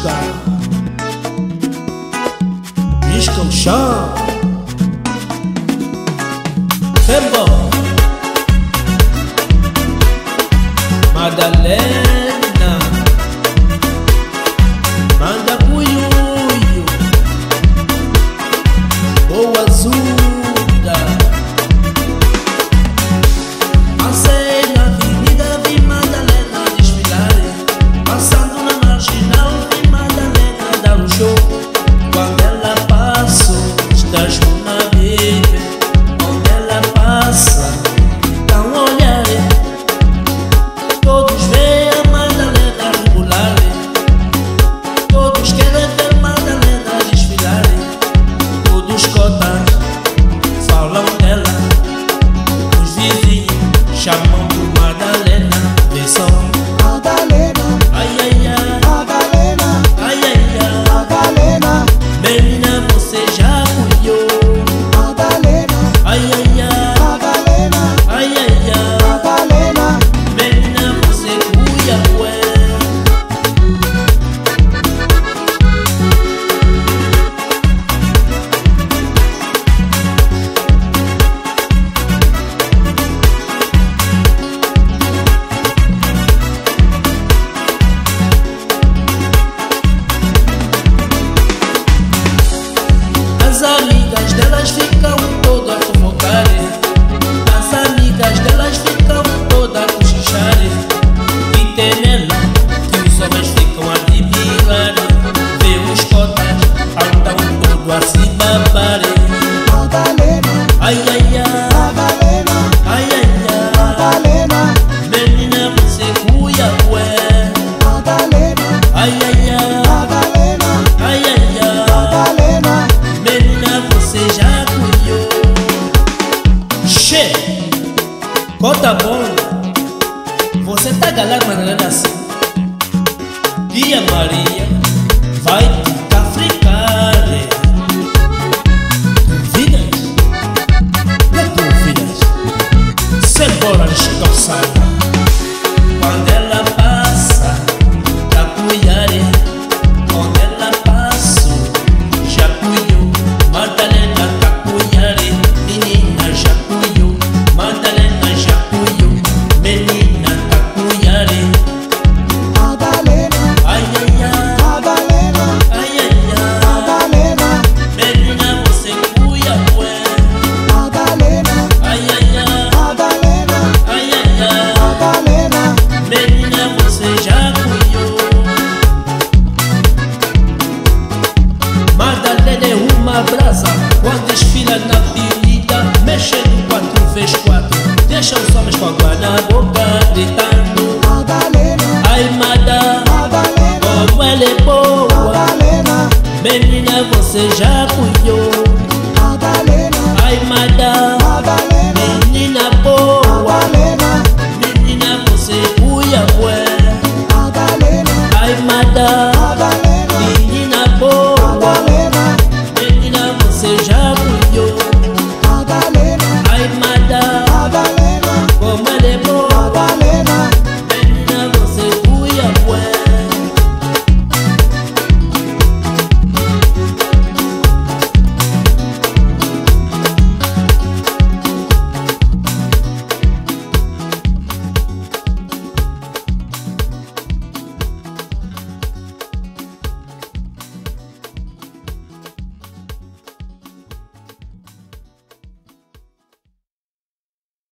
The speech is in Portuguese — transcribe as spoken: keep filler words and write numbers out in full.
Isca, isca o chão. Tempo. Madalena, manda cuiuio, boa azuda. Passei na avenida, vi Madalena desfilar. Passando na marginal, vi Madalena dar um show. Quando ela passou, estás na baby. Onde ela passa, dá um olhar. Todos veem a Madalena regular. Todos querem ver Madalena desfilar. Todos cotas falam dela. Os vizinhos chamam por Madalena. Vê só Madalena, ai ai ai, Madalena, ai ai ai. Madalena, Menina, você já cuidou. Madalena, Ai ai ai, Madalena, ai ai ai. Madalena, Menina, você cuida, ué. As amigas delas ficam todas a fofocar. As amigas delas ficam todas a cochichar. E tem nela que os homens ficam a admirar. Vê os cotas andam todo a se babar. Madalena, Ai ai ai, Madalena, ai ai ai. Madalena, Menina, você cuia, ué. Madalena, Ai ai ai, Madalena, ai ai ai. Madalena, Menina, você já cuidou. Che, cota bom. Você tá galado, Madalena, assim. Tia Maria vai te cafricar. Duvidas? Não duvidas. Cê bora descalçada. Quando ela passa, tá cuidare. Quando ela passou, já cuidou. Madalena tá cuidare. Menina já cuidou. Madalena já cuidou. Menina tá cuidare. Madalena, Ai ai ai, Madalena, ai ai ai. Madalena, Menina, você cuida, ué. Madalena, Ai ai ai, Madalena, ai ai ai. Madalena, Menina, você já cuidou. Madalena é uma brasa. Quando desfila na avenida, mexendo quatro vezes quatro. Deixa os homens com água na boca, gritando. Madalena, Ai, Mada, Madalena, como ela é boa. Madalena, Menina, você já cuidou. Madalena, Ai, Mada,